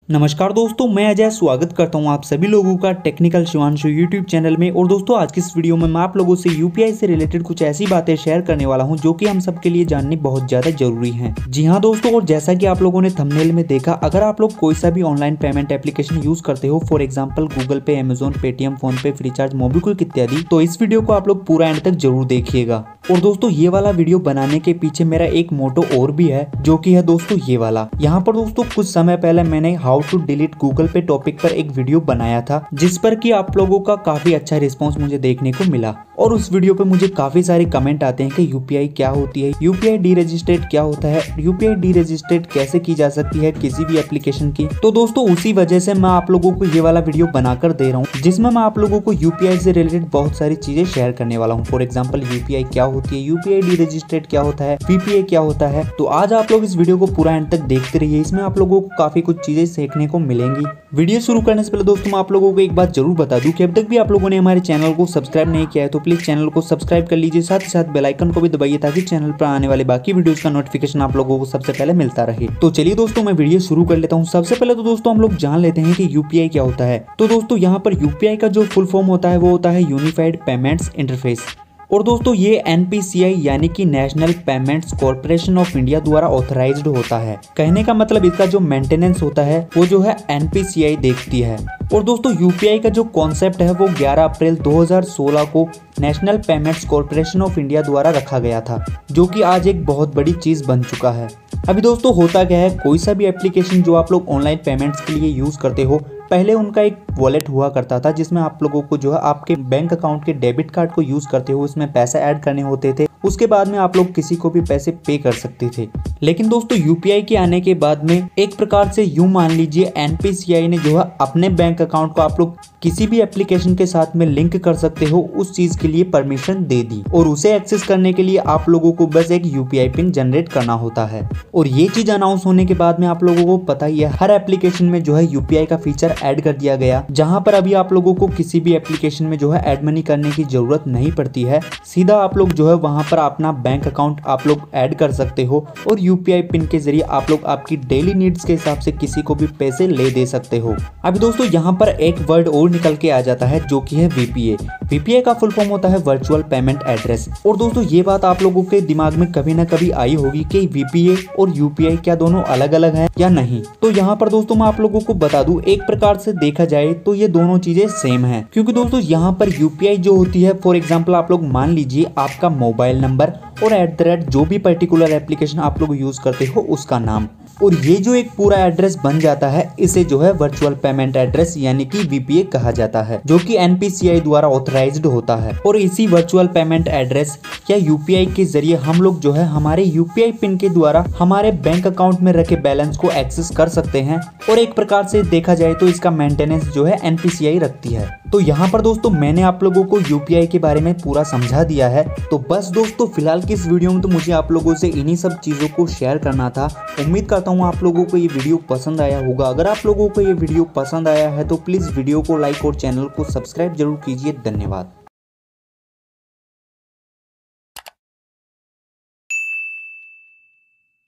नमस्कार दोस्तों, मैं अजय स्वागत करता हूं आप सभी लोगों का टेक्निकल शिवांशु यूट्यूब चैनल में। और दोस्तों आज की इस वीडियो में मैं आप लोगों से यूपीआई से रिलेटेड कुछ ऐसी बातें शेयर करने वाला हूं जो कि हम सबके लिए जाननी बहुत ज्यादा जरूरी हैं। जी हां दोस्तों, और जैसा कि आप लोगों ने थंबनेल में देखा, अगर आप लोग कोई सा भी ऑनलाइन पेमेंट एप्लीकेशन यूज करते हो, for example Google Pay, Amazon, Paytm, PhonePe, Freecharge, MobiKwik इत्यादि, तो इस वीडियो को आप लोग पूरा एंड तक जरूर देखिएगा। और दोस्तों ये वाला वीडियो बनाने के पीछे मेरा एक मोटो और भी है, जो कि है दोस्तों ये वाला। यहाँ पर दोस्तों कुछ समय पहले मैंने how to delete Google Pay topic पर एक वीडियो बनाया था, जिस पर कि आप लोगों का काफी अच्छा रिस्पांस मुझे देखने को मिला। और उस वीडियो पे मुझे काफी सारे कमेंट आते हैं कि यूपीआई क्या होती है, यूपीआई डीरजिस्ट्रेट क्या होता है, यूपीआई डीरजिस्ट्रेट कैसे की जा सकती है किसी भी एप्लीकेशन की। तो दोस्तों उसी वजह से मैं आप लोगों को ये वाला वीडियो बनाकर दे रहा हूँ, जिसमें मैं आप लोगों को यूपीआई से रिलेटेड बहुत सारी चीजें शेयर करने वाला हूँ। फॉर एग्जाम्पल यूपीआई क्या होती है, यूपीआई डीरजिस्ट्रेट क्या होता है, पीपीए क्या होता है। तो आज आप लोग इस वीडियो को पूरा एंड तक देखते रहिए, इसमें आप लोगों को काफी कुछ चीजें सीखने को मिलेंगी। वीडियो शुरू करने से पहले दोस्तों मैं आप लोगों को एक बात जरूर बता दूं कि अब तक भी आप लोगों ने हमारे चैनल को सब्सक्राइब नहीं किया है तो प्लीज चैनल को सब्सक्राइब कर लीजिए, साथ ही साथ बेल आइकन को भी दबाइए ताकि चैनल पर आने वाले बाकी वीडियोस का नोटिफिकेशन आप लोगों को सबसे पहले मिलता रहे। तो चलिए दोस्तों मैं वीडियो शुरू कर लेता हूँ। सबसे पहले तो दोस्तों हम लोग जान लेते हैं कि यूपीआई क्या होता है। तो दोस्तों यहाँ पर यूपीआई का जो फुल फॉर्म होता है वो होता है यूनिफाइड पेमेंट्स इंटरफेस। और दोस्तों ये एनपीसीआई यानी कि National Payments Corporation of India द्वारा ऑथराइज्ड होता है। कहने का मतलब इसका जो मेंटेनेंस होता है वो जो है एनपीसीआई देखती है। और दोस्तों यूपीआई का जो कॉन्सेप्ट है वो 11 अप्रैल 2016 को National Payments Corporation of India द्वारा रखा गया था, जो कि आज एक बहुत बड़ी चीज बन चुका है। अभी दोस्तों होता क्या है, कोई सा भी एप्लीकेशन जो आप लोग ऑनलाइन पेमेंट्स के लिए यूज करते हो, पहले उनका एक वॉलेट हुआ करता था जिसमें आप लोगों को जो है आपके बैंक अकाउंट के डेबिट कार्ड को यूज करते हो उसमें पैसे ऐड करने होते थे। उसके बाद में आप लोग किसी को भी पैसे पे कर सकते थे। लेकिन दोस्तों यूपीआई के आने के बाद में एक प्रकार से यूं मान लीजिए एनपीसीआई ने जो है अपने बैंक अकाउंट को आप लोग किसी भी एप्लीकेशन के साथ में लिंक कर सकते हो उस चीज के लिए परमिशन दे दी। और उसे एक्सेस करने के लिए आप लोगों को बस एक यूपीआई पिन जनरेट करना होता है। और ये चीज अनाउंस होने के बाद में आप लोगों को पता ही है हर एप्लीकेशन में जो है यूपीआई का फीचर ऐड कर दिया गया, जहां पर अभी आप लोगों को किसी भी एप्लीकेशन में जो है ऐड मनी करने की जरूरत नहीं पड़ती है। सीधा आप लोग जो है वहां पर अपना बैंक अकाउंट आप लोग ऐड कर सकते हो और यूपीआई पिन के जरिए आप लोग आपकी डेली नीड्स के हिसाब से किसी को भी पैसे ले दे सकते हो। अभी दोस्तों यहाँ पर एक वर्ड और निकल के आ जाता है जो कि है वीपीए। वीपीए का फुल फॉर्म होता है वर्चुअल पेमेंट एड्रेस। और दोस्तों ये बात आप लोगों के दिमाग में कभी ना कभी आई होगी कि वीपीए और यूपीआई क्या दोनों अलग अलग हैं या नहीं। तो यहाँ पर दोस्तों मैं आप लोगों को बता दूं, एक प्रकार से देखा जाए तो ये दोनों चीजें सेम हैं, क्योंकि दोस्तों यहाँ पर यूपीआई जो होती है, फॉर एग्जाम्पल आप लोग मान लीजिए आपका मोबाइल नंबर और @ जो भी पर्टिकुलर एप्लीकेशन आप लोग यूज करते हो उसका नाम, और ये जो एक पूरा एड्रेस बन जाता है इसे जो है वर्चुअल पेमेंट एड्रेस यानी कि वीपीए कहा जाता है, जो कि एनपीसीआई द्वारा ऑथराइज्ड होता है। और इसी वर्चुअल पेमेंट एड्रेस या यूपीआई के जरिए हम लोग जो है हमारे यूपीआई पिन के द्वारा हमारे बैंक अकाउंट में रखे बैलेंस को एक्सेस कर सकते हैं। और एक प्रकार से देखा जाए तो इसका मेंटेनेंस जो है एनपीसीआई रखती है। तो यहाँ पर दोस्तों मैंने आप लोगों को यूपीआई के बारे में पूरा समझा दिया है। तो बस दोस्तों फिलहाल की इस वीडियो में तो मुझे आप लोगों से इन्हीं सब चीजों को शेयर करना था। उम्मीद करता हूँ आप लोगों को ये वीडियो पसंद आया होगा। अगर आप लोगों को ये वीडियो पसंद आया है तो प्लीज वीडियो को लाइक और चैनल को सब्सक्राइब जरूर कीजिए। धन्यवाद।